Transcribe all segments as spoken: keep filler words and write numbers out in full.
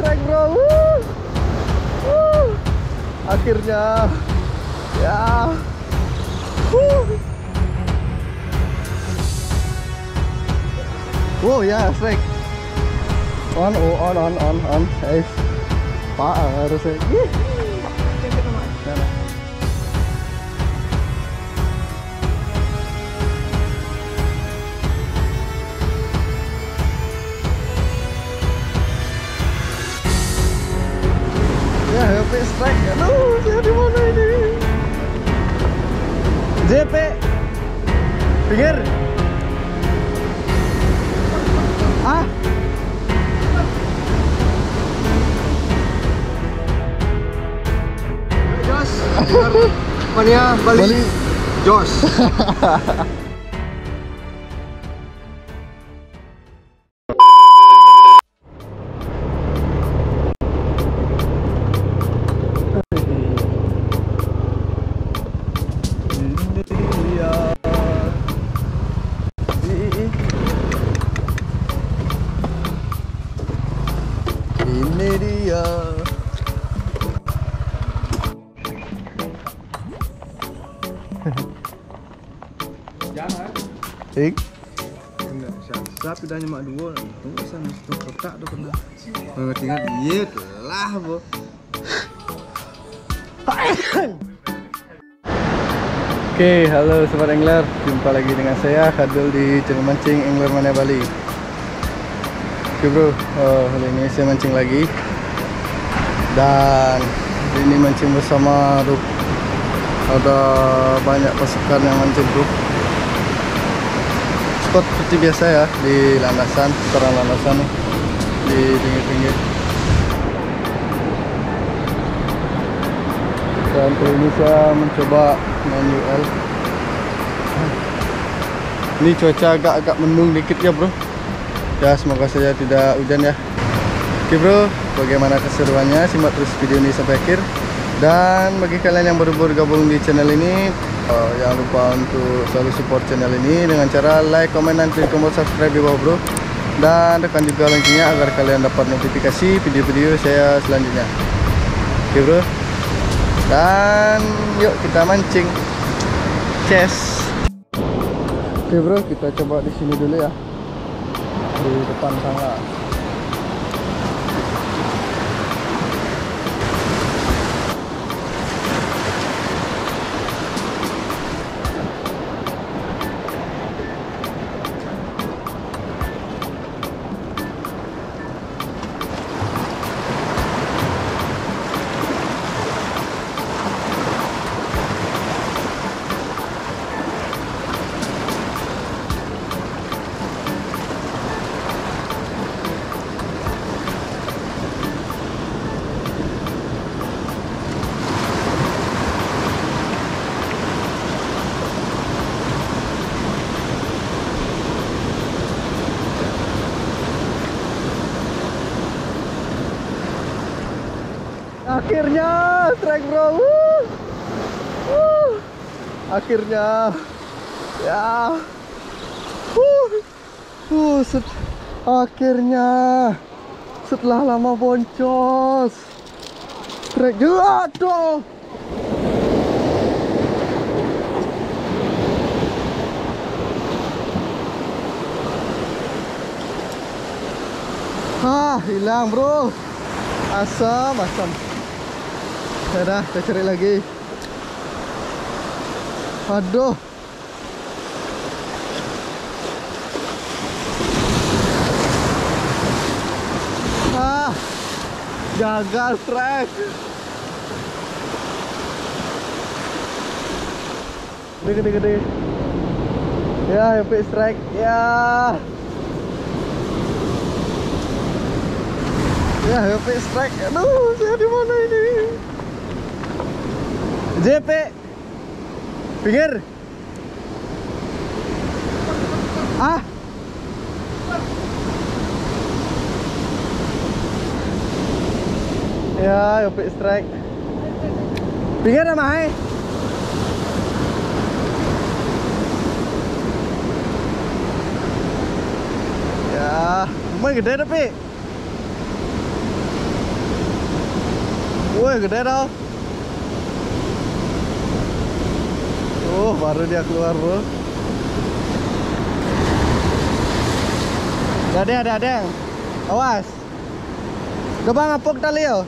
strike bro. Wuh. Wuh. Akhirnya ya. Wuh. Wow ya strike. On oh on on on on. Eh, pak harusnya. Ih. Mana? Ya, H P strike. Aduh, saya di mana ini? J P. Pinggir. Ah. Jos. Mania Bali. Bali. Jos. Ini dia. Jangan. Ik. Kena siap sudah nyemak dua. Tunggu sana stop kotak tu kena. Mengingat dia lah bo. Oke, halo sobat angler, jumpa lagi dengan saya Khadul di channel mancing Angler Mania Bali. Oke bro, oh, kali ini saya mancing lagi. Dan ini mancing bersama bro. Ada banyak pasukan yang mancing bro. Spot seperti biasa ya, di landasan, sekarang landasan nih, di pinggir-pinggir. Dan kali ini saya mencoba main U L. Ini cuaca agak-agak mendung dikit ya bro. Ya semoga saja tidak hujan ya. Oke bro, bagaimana keseruannya? Simak terus video ini sampai akhir. Dan bagi kalian yang baru-baru gabung di channel ini, uh, jangan lupa untuk selalu support channel ini dengan cara like, comment, dan klik tombol subscribe di bawah bro. Dan tekan juga loncengnya agar kalian dapat notifikasi video-video saya selanjutnya. Oke bro. Dan yuk kita mancing. Cheers. Oke bro, kita coba di sini dulu ya. Di depan sana. Akhirnya strike bro. Wuh. Wuh. Akhirnya ya. Wuh. Wuh, set. Akhirnya setelah lama boncos strike juga tuh. Ah, hilang bro. Asam, asam. Ya dah, kita cari lagi. Aduh. Ah, gagal strike. Gede, gede, gede. Ya, happy strike. Ya. Ya, happy strike. Aduh, saya di mana ini? J P. Pinggir. Ah. Ya, happy strike. Pinggir sama hai. Ya, lumayan gede tapi. Woi, gede dong. Oh, baru dia keluar, bro. Ada, ada, ada. Awas. Coba ngapuk tali yo.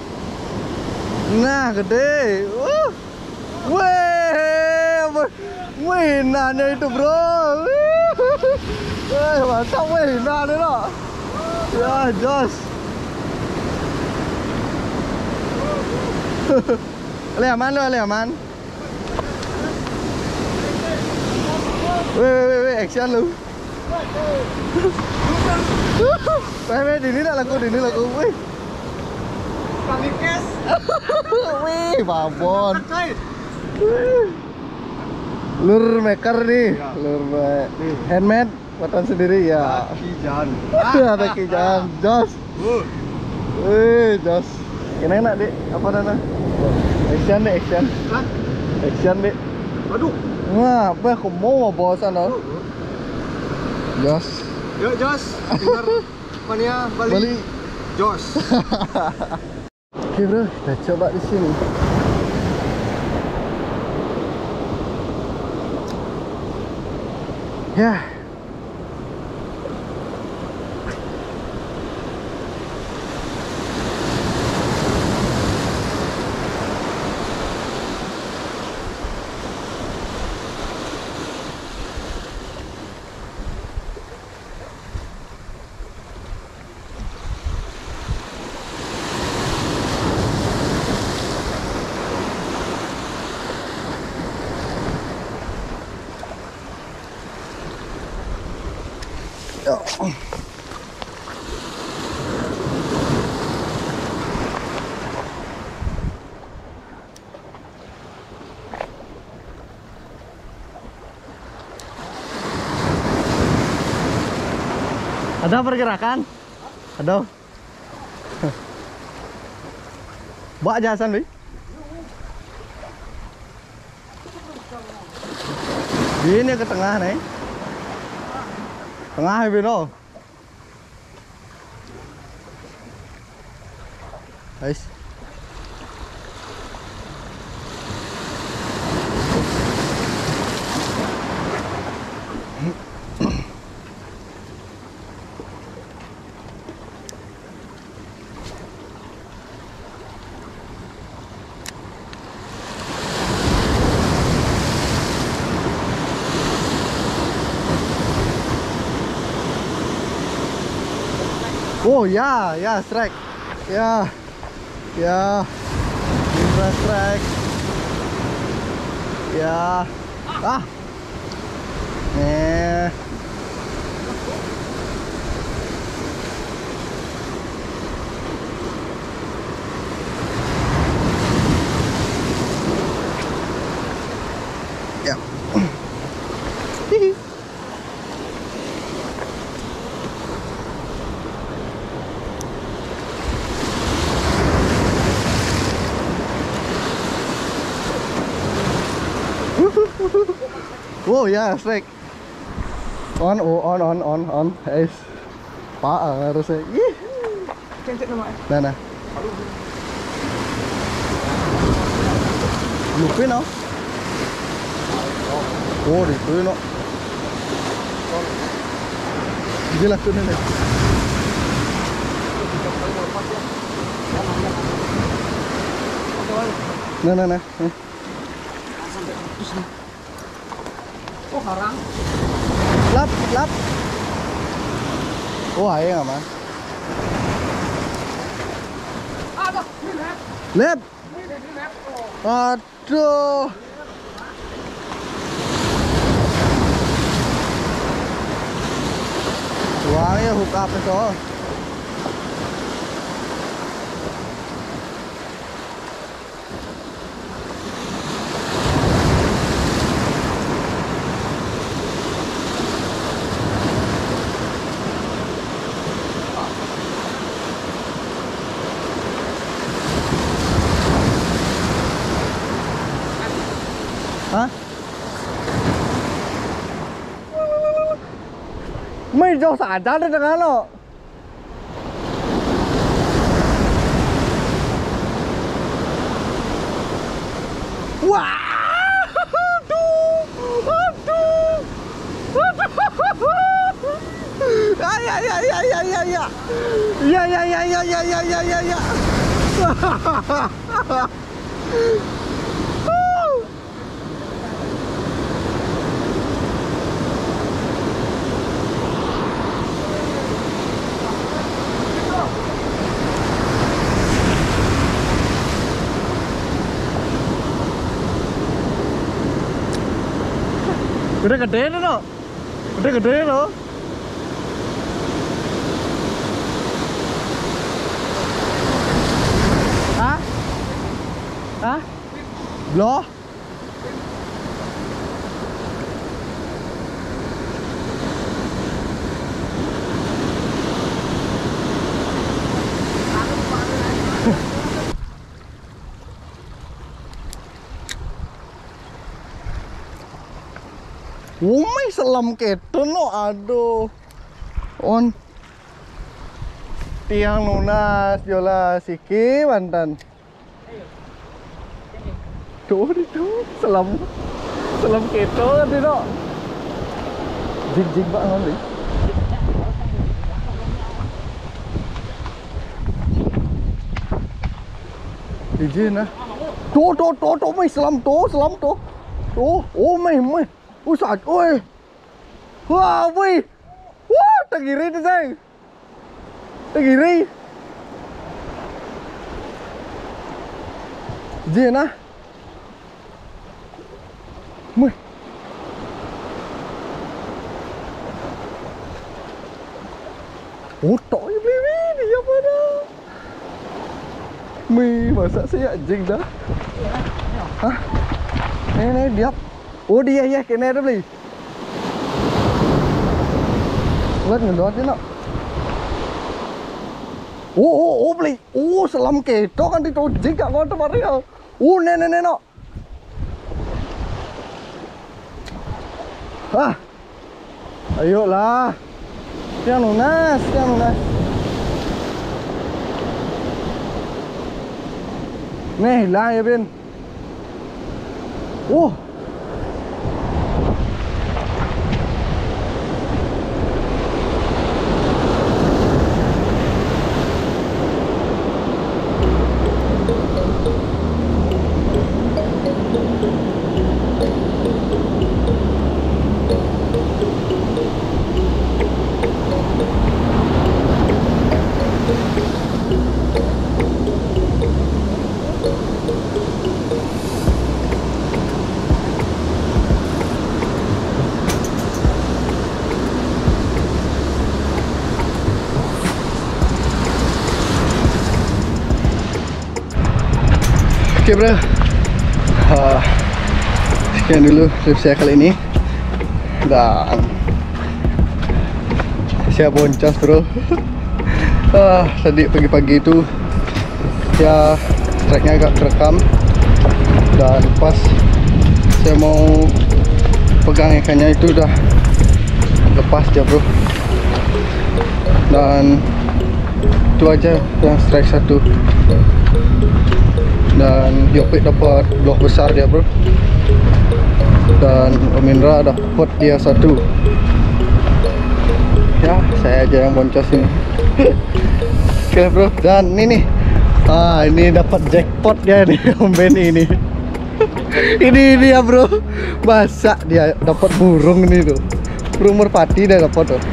Nah, gede. Uh. Weh. Wih, nanya itu, bro. Wih, mantap, wih, nanya lo. Ya, jos. Ale aman lo, ale aman. Wih, wih, wih, action lu. Wih, wih, ini nak laku, ini laku, wih. Pangikes. Wih, babon. Lur maker nih, Ya. lur me- handmade, buatan sendiri ya. Kijan. Ada kijang, jos. Uh. Wih, jos. Ini enak dek, apa nana? Action deh, action, Hah? action dek. Aduh. Wah, apa aku mau bosan dong? Jos. Yuk, Jos. Dengar mania Bali. Bali. Jos. Oke bro, kita coba di sini. Ya. Ya. Ada pergerakan? Ada. Bawa jasan nih. Ini ke tengah nih. Tengah hai bino. Guys. Oh ya, ya strike, ya, ya, Libra strike, ya, ah, eh, ya, hihi. Oh ya, strike. On, oh, on, on, on, on. Guys. Pak harusnya. Ih. Cek nama. Nah, nah. Lupin no. Oh, itu no. Gila tuh nih. Nah, nah, nah. Oh, harang. Lap, lap. Oh, ayo nggak, Man? Aduh, ini lep. Lep. Ini lep. Aduh. Uangnya hook up itu. Hả? Mày cho xả chát lên chẳng nó. Ya ya ya ya ya ya ya ya ya. Udah gede no, udah gede no. Hah? Hah? Loh? Umay selam keto no, aduh. On tiang lunas jola siki mantan. Tuh itu selam selam keto kan no. Jig jig banget nih. Izin nah. Tuh tuh tuh tuh may selam tuh selam tuh. Tuh, oh may may. Usat, oi. Wah, wih. Wah, tegiri tu saya. Tegiri. Jena. Mui. Oh, toy baby dia pada. Mi, masa saya jing dah. Hah? Ni ni dia. Oh dia ya kena ada beli. Buat ngedot je nak. Oh oh oh beli. Oh selam keto kan ditojik kat kau tempat dia. Oh ne ne ne nak. Ah. Ayolah. Yang lunas, yang lunas. Nih lah ya Ben. Oh. Oke okay, bro, uh, sekian dulu trip saya kali ini. Dan saya boncos bro. uh, Tadi pagi-pagi itu ya treknya agak kerekam. Dan pas saya mau pegang ikannya itu udah lepas ya bro. Dan itu aja yang strike satu. Dan Yopik dapat blok besar dia bro. Dan Om Indra dapat dia satu. Ya saya aja yang boncos ini. Oke bro. Dan ini nih, ah ini dapat jackpot dia nih Om Benny ini. Ini dia bro, masa dia dapat burung ini tuh, burung merpati dia dapat tuh.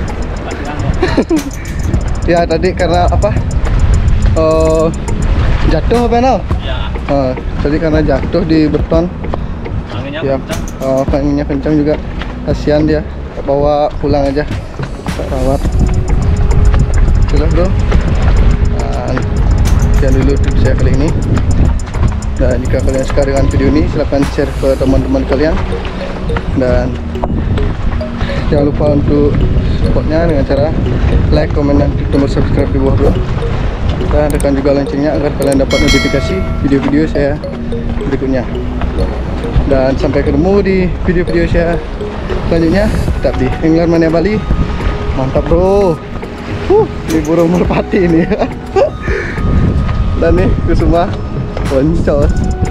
Ya tadi karena apa? Uh, jatuh apa no? Ya. Uh, tadi karena jatuh di beton. Anginnya ya, kencang. Uh, anginnya kencang juga. Kasihan dia. Bawa pulang aja. Tak rawat. Itulah bro. Dan sekian dulu trip saya kali ini. Dan jika kalian suka dengan video ini, silahkan share ke teman-teman kalian. Dan jangan lupa untuk supportnya dengan cara like, komen, dan klik tombol subscribe di bawah bro. Dan tekan juga loncengnya agar kalian dapat notifikasi video-video saya berikutnya. Dan sampai ketemu di video-video saya selanjutnya. Tetap di Angler Mania Bali. Mantap bro. Huh, ini burung merpati ini. Dan nih Kusuma boncos.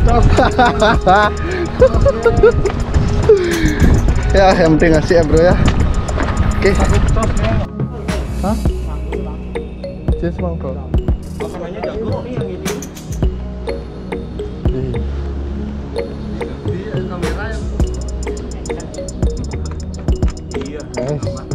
Ya yang penting ngasih ya bro ya. Oke okay. Hah? Cheers mangkok. Makanannya jago nih yang ini. Ih. Di kamera ya. Iya. Guys.